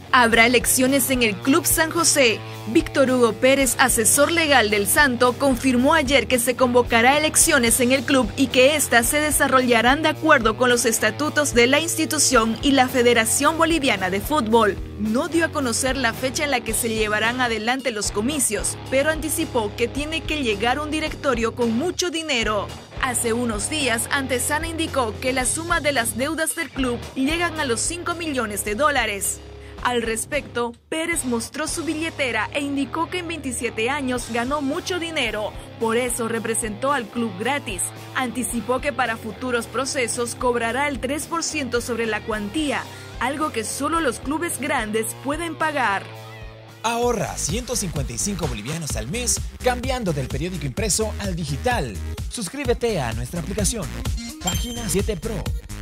Habrá elecciones en el Club San José. Víctor Hugo Pérez, asesor legal del Santo, confirmó ayer que se convocará elecciones en el club y que éstas se desarrollarán de acuerdo con los estatutos de la institución y la Federación Boliviana de Fútbol. No dio a conocer la fecha en la que se llevarán adelante los comicios, pero anticipó que tiene que llegar un directorio con mucho dinero. Hace unos días, Antesana indicó que la suma de las deudas del club llegan a los 5 millones de dólares. Al respecto, Pérez mostró su billetera e indicó que en 27 años ganó mucho dinero, por eso representó al club gratis. Anticipó que para futuros procesos cobrará el 3% sobre la cuantía, algo que solo los clubes grandes pueden pagar. Ahorra 155 bolivianos al mes cambiando del periódico impreso al digital. Suscríbete a nuestra aplicación. Página 7 Pro.